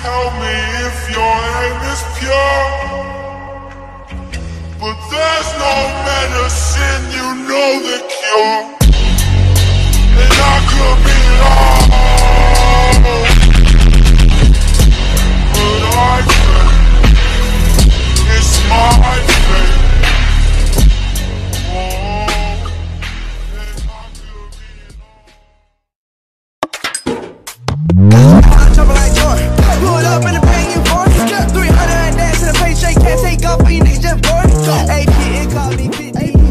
Tell me if your aim is pure, but there's no medicine, you know the cure. And I could be lost, but I could. It's my fate. Oh, and I could be lost. Jumping like Jordan, pull it up in the bang you for 300 and dance in the face, shake, can't take off, you niggas just bored. AP, it called me 50.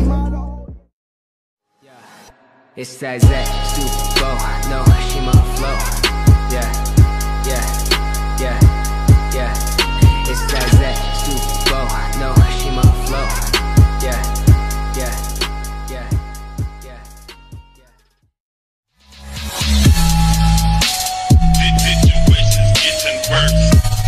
It's that Zach, Super Bowl, no, she my flow. Yeah, yeah, yeah, yeah. It's that Zach, Super Bowl, no, she my flow. Yeah, yeah, yeah, yeah, yeah. Situations getting worse.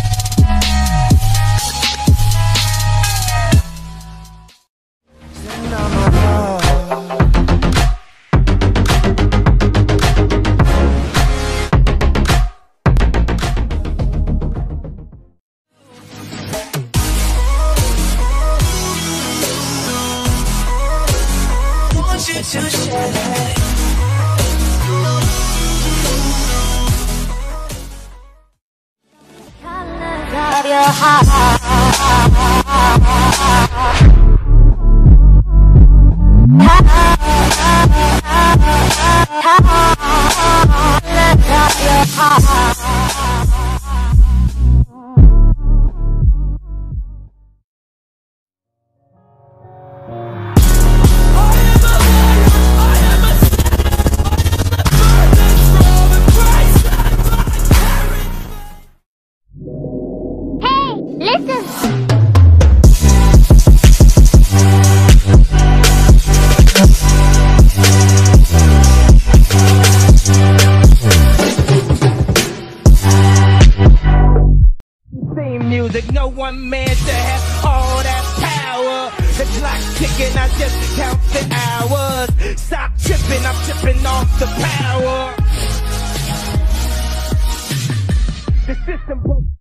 To share. Of your heart. Music, no one man to have all that power. The clock's ticking, I just count the hours. Stop tripping, I'm tripping off the power. The system broke.